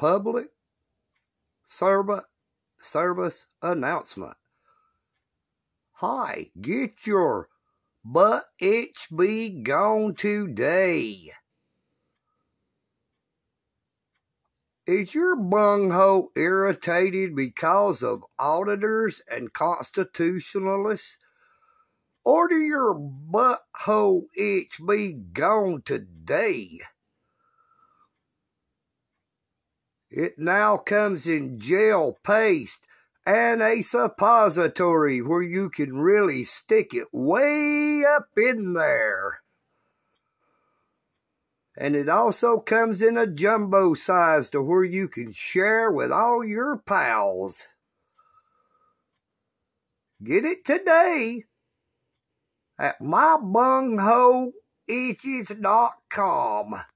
public service announcement. Hi, get your butt itch be gone today. Is your bunghole irritated because of auditors and constitutionalists? Or do your butthole itch be gone today? It now comes in gel paste and a suppository where you can really stick it way up in there. And it also comes in a jumbo size to where you can share with all your pals. Get it today at mybungholeitches.com.